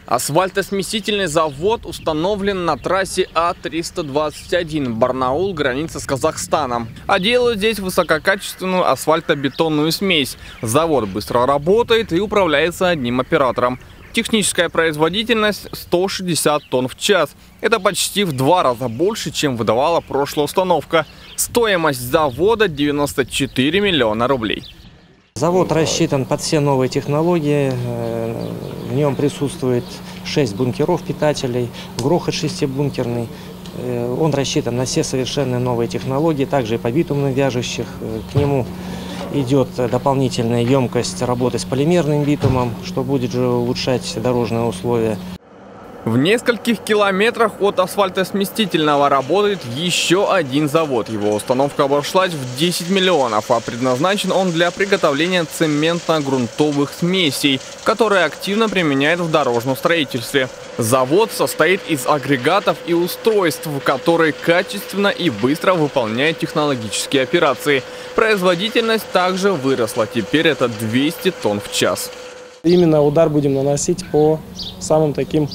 Асфальтосмесительный завод установлен на трассе А-321 Барнаул, граница с Казахстаном. А делают здесь высококачественную асфальтобетонную смесь. Завод быстро работает и управляется одним оператором. Техническая производительность 160 тонн в час. Это почти в 2 раза больше, чем выдавала прошлая установка. Стоимость завода 94 миллиона рублей. Завод рассчитан под все новые технологии. В нем присутствует 6 бункеров питателей, грохот 6-бункерный. Он рассчитан на все совершенно новые технологии, также и по битумным вяжущих. К нему идет дополнительная емкость работы с полимерным битумом, что будет же улучшать дорожные условия. В нескольких километрах от асфальтосместительного работает еще один завод. Его установка обошлась в 10 миллионов, а предназначен он для приготовления цементно-грунтовых смесей, которые активно применяют в дорожном строительстве. Завод состоит из агрегатов и устройств, которые качественно и быстро выполняют технологические операции. Производительность также выросла, теперь это 200 тонн в час. Именно удар будем наносить по самым таким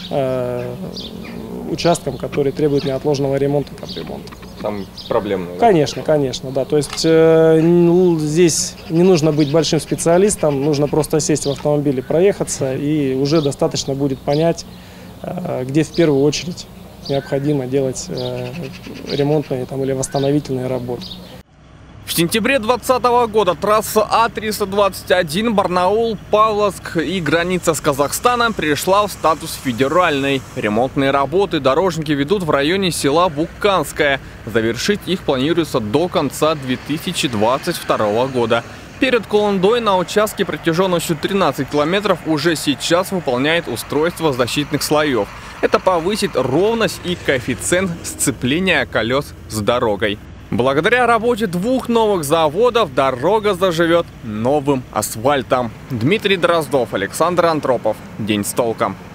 участкам, которые требуют неотложного ремонта, капремонта. Там проблемно. Конечно, конечно, да. То есть здесь не нужно быть большим специалистом, нужно просто сесть в автомобиль и проехаться, и уже достаточно будет понять, где в первую очередь необходимо делать ремонтные или восстановительные работы. В сентябре 2020 года трасса А-321 Барнаул-Павловск и граница с Казахстаном перешла в статус федеральной. Ремонтные работы дорожники ведут в районе села Букканское. Завершить их планируется до конца 2022 года. Перед Кулындой на участке протяженностью 13 километров уже сейчас выполняет устройство защитных слоев. Это повысит ровность и коэффициент сцепления колес с дорогой. Благодаря работе 2 новых заводов дорога заживет новым асфальтом. Дмитрий Дроздов, Александр Антропов. День с толком.